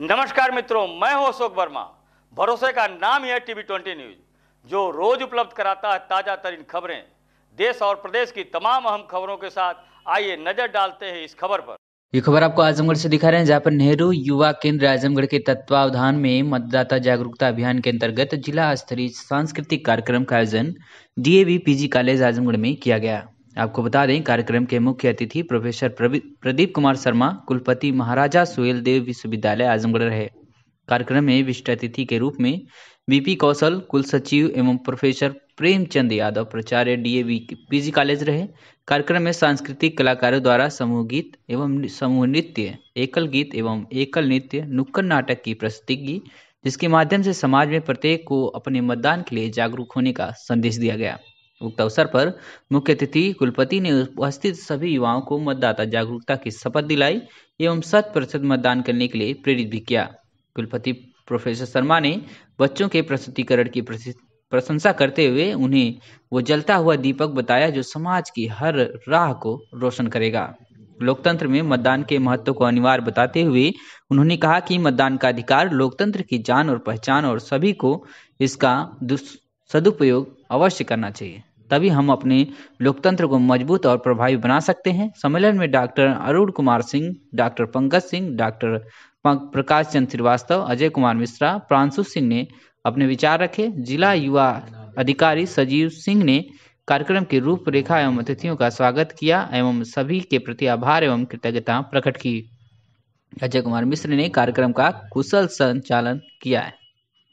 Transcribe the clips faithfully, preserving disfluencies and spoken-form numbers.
नमस्कार मित्रों, मैं हूं अशोक वर्मा। भरोसे का नाम ही है टीवी ट्वेंटी न्यूज, जो रोज उपलब्ध कराता है ताजा तरीन खबरें। देश और प्रदेश की तमाम अहम खबरों के साथ आइए नजर डालते हैं इस खबर पर। ये खबर आपको आजमगढ़ से दिखा रहे हैं, जहां पर नेहरू युवा केंद्र आजमगढ़ के तत्वावधान में मतदाता जागरूकता अभियान के अंतर्गत जिला स्तरीय सांस्कृतिक कार्यक्रम का आयोजन डीएवी पीजी कॉलेज आजमगढ़ में किया गया। आपको बता दें, कार्यक्रम के मुख्य अतिथि प्रोफेसर प्रदीप कुमार शर्मा, कुलपति महाराजा सुहेल देव विश्वविद्यालय आजमगढ़ रहे। कार्यक्रम में विशिष्ट अतिथि के रूप में बीपी कौशल, कुल सचिव एवं प्रोफेसर प्रेमचंद यादव, प्राचार्य डीएवी पीजी कॉलेज रहे। कार्यक्रम में सांस्कृतिक कलाकारों द्वारा समूह गीत एवं समूह नृत्य, एकल गीत एवं एकल नृत्य, नुक्कड़ नाटक की प्रस्तुति की, जिसके माध्यम से समाज में प्रत्येक को अपने मतदान के लिए जागरूक होने का संदेश दिया गया। उक्त अवसर पर मुख्य अतिथि कुलपति ने उपस्थित सभी युवाओं को मतदाता जागरूकता की शपथ दिलाई एवं शत प्रतिशत मतदान करने के लिए प्रेरित भी किया। कुलपति प्रोफेसर शर्मा ने बच्चों के प्रस्तुतिकरण की प्रशंसा करते हुए उन्हें वो जलता हुआ दीपक बताया जो समाज की हर राह को रोशन करेगा। लोकतंत्र में मतदान के महत्व को अनिवार्य बताते हुए उन्होंने कहा कि मतदान का अधिकार लोकतंत्र की जान और पहचान और सभी को इसका सदुपयोग अवश्य करना चाहिए, तभी हम अपने लोकतंत्र को मजबूत और प्रभावी बना सकते हैं। सम्मेलन में doctor Arun Kumar Singh, doctor Pankaj Singh, doctor Prakash Chandra Srivastava, Ajay Kumar Mishra, Pranshu Singh ने अपने विचार रखे। जिला युवा अधिकारी सजीव सिंह ने कार्यक्रम की रूपरेखा एवं अतिथियों का स्वागत किया एवं सभी के प्रति आभार एवं कृतज्ञता प्रकट की। अजय कुमार मिश्र ने कार्यक्रम का कुशल संचालन किया है।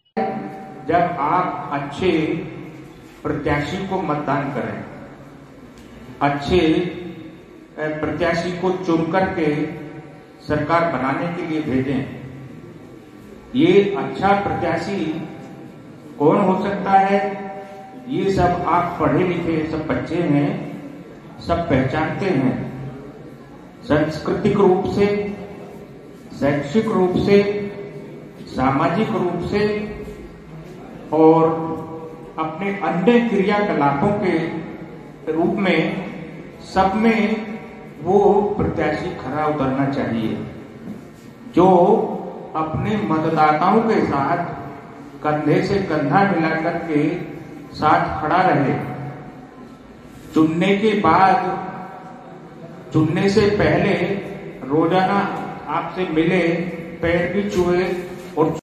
जब आप अच्छे प्रत्याशी को मतदान करें, अच्छे प्रत्याशी को चुन करके सरकार बनाने के लिए भेजें, ये अच्छा प्रत्याशी कौन हो सकता है, ये सब आप पढ़े लिखे सब बच्चे हैं, सब पहचानते हैं। सांस्कृतिक रूप से, शैक्षिक रूप से, सामाजिक रूप से और अपने अन्य क्रियाकलापों के रूप में सब में वो प्रत्याशी खरा उतरना चाहिए, जो अपने मतदाताओं के साथ कंधे से कंधा मिलाकर के साथ खड़ा रहे। चुनने के बाद, चुनने से पहले रोजाना आपसे मिले, पैर भी छुए और